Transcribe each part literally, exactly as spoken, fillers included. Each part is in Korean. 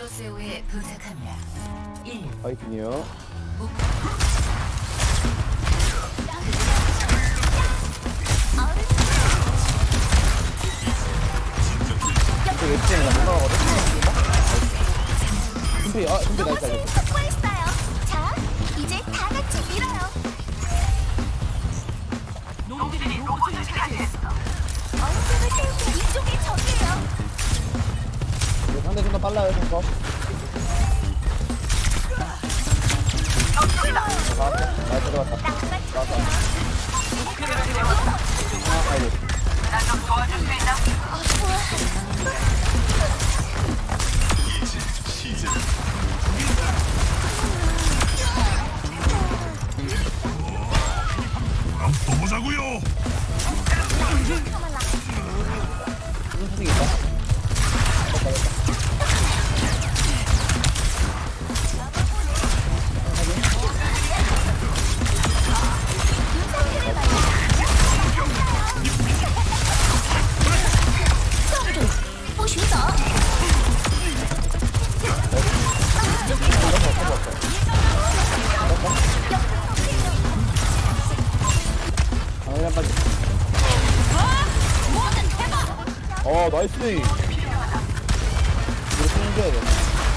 코로세오에 도착합니다. 일. 파이팅이요. 그 웹진에 나 올라가거든? 준비, 아, 준비 나 있다, 이거. 확보했어요. 자, 이제 다 같이 밀어요. 놈들이 로봇을 차지했어. 얼음을 태우고 이쪽이 적이에요. 이거 상대 좀 더 빨라요, 좀 더. 나왔어? 나 들어갔다. 나왔어. 아, 아이고. 나좀 도와줄 수 있나? 또 보자고요. 무슨 소식 있다? 됐다, 됐다. 어, 나이스. 이거 숨겨야 돼.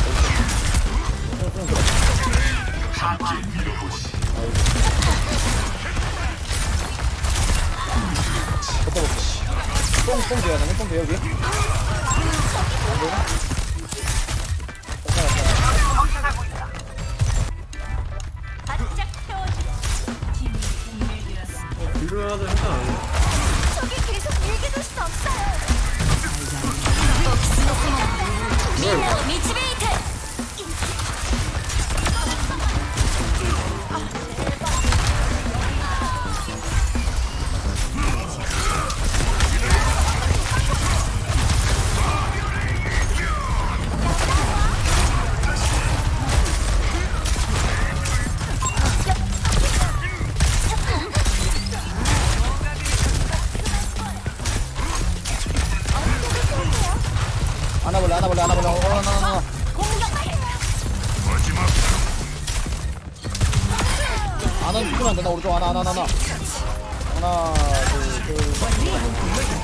뽕뽕 돼야 되네. 뽕 돼, 여기. 안 되나? 딜러라도 할까 안 해? 저기 계속 얘기해둘 수 없어요. 뭘? 미치베이트. 안아볼래, 안아볼래, 안아볼래. 어, 나, 나, 나. 마지막 안 하면 죽으면 안 돼. 나 오른쪽 하나, 하나, 하나, 하나. 하나, 둘, 둘.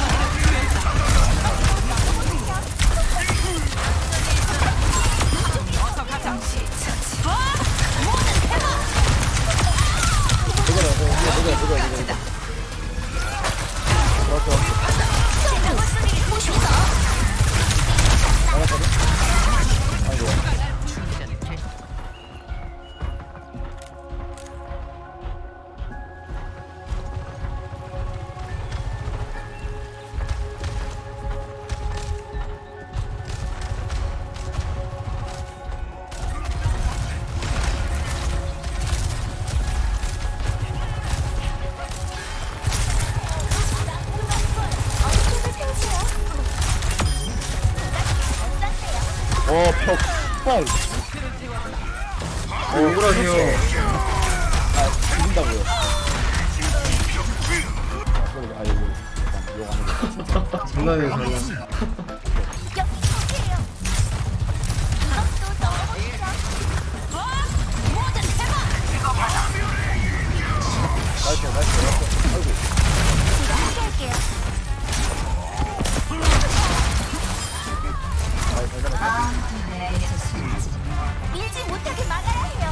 누구래, 누구래, 누구래, 누구래, 누구래. 그렇죠. 나갔거든? 아이고. 어, 퍽, 펄. 어, 억울하세요. 아, 죽인다고요. 아, 이거, 일단 욕 안 해도. 장난이에요, 장난. 나이스, 나이스, 나이스. 아이고. 아이, 잘 잡았다. 밀지 못하게 막아야 해요.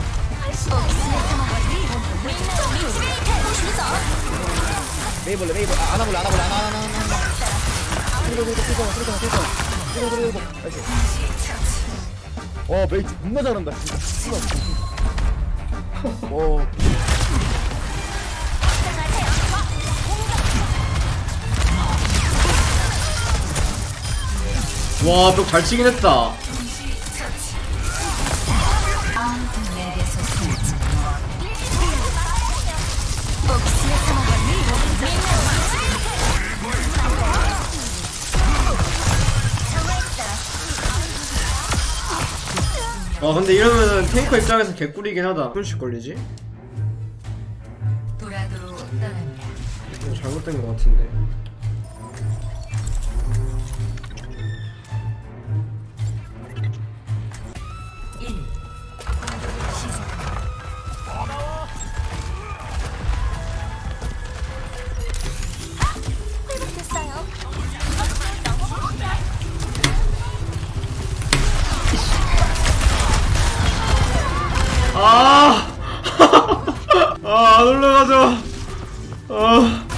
메이블레, 메이블. 아, 안 와볼래, 안 와볼래, 안 와, 안 와, 안 와, 안 와. 그리고, 그리고, 그리고, 그리고, 그리고, 그리고, 그리고, 그리고. 나이스. 어, 메이 존나 잘한다, 진짜. 오. 와, 벽 잘 치긴 했다. 와, 근데 이러면은 탱커 입장에서 개꿀이긴 하다. 손씩 걸리지? 도라도로 떠납니다. 이거 잘못된 것 같은데. 들어가자. 아.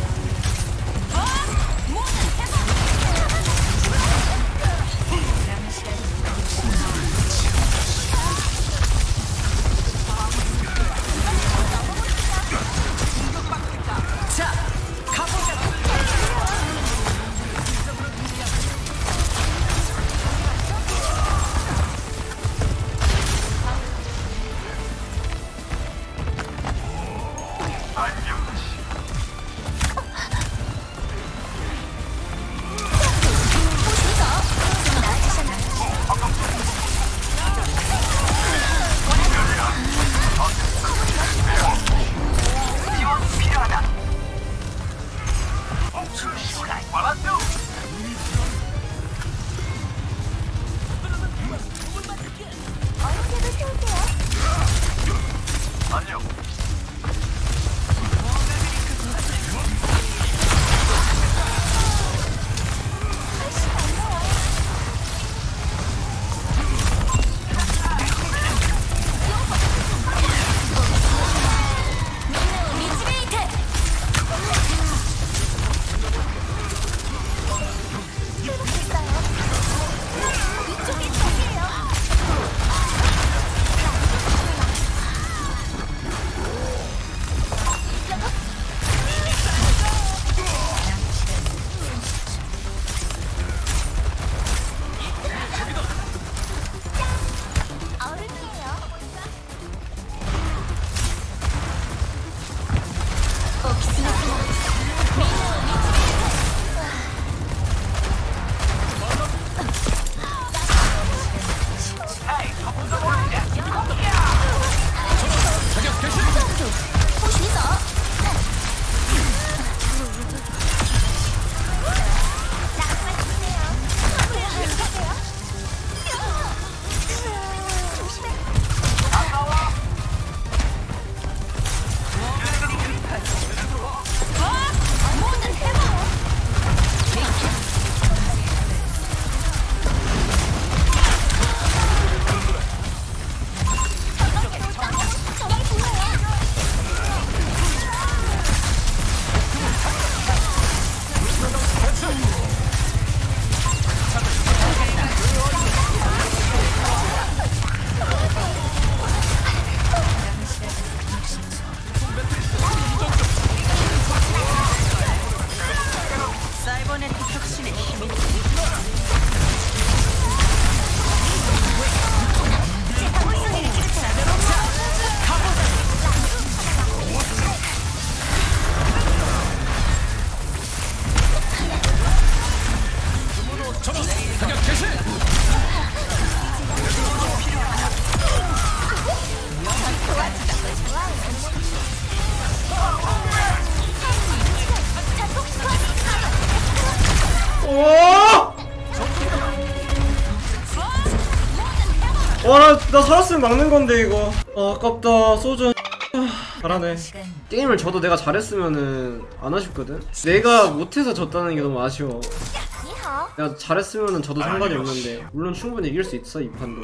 와나 나 살았으면 막는 건데 이거. 아 아깝다. 소전 잘하네. 게임을 져도 내가 잘했으면은 안 아쉽거든. 내가 못해서 졌다는 게 너무 아쉬워. 내가 잘했으면은 저도 상관이 없는데 물론 충분히 이길 수 있어 이 판도.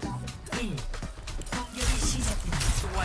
일. 공격이 시작됩니다.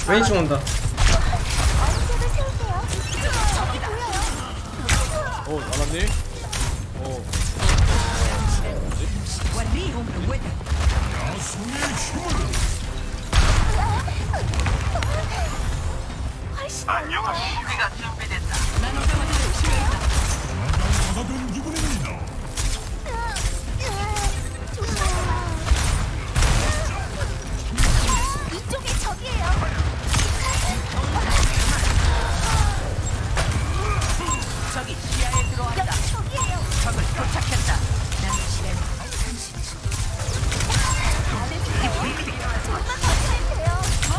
왼쪽 온다. 어깨를 세울게요. 저기 보여요. 어 알았니? 어 훨씬 안녕하 받아든 기분입니다. 이쪽에 적이에요. 저기 시야에 들어왔다. 여기 적이에요. 적을 포착했다. 남은 시간 삼십 초. 조금만 버티면 돼요.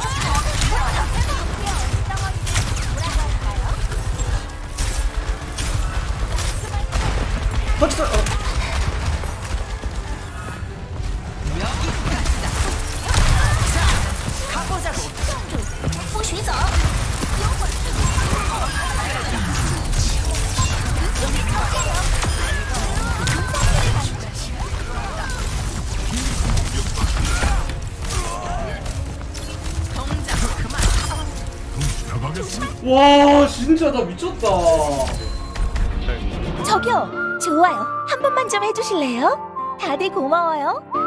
터치 어. 가보자고. 不许走！ 동작 그만. 나가겠습니다. 와 진짜 나 미쳤다. 저기요, 좋아요. 한 번만 좀 해주실래요? 다들 고마워요.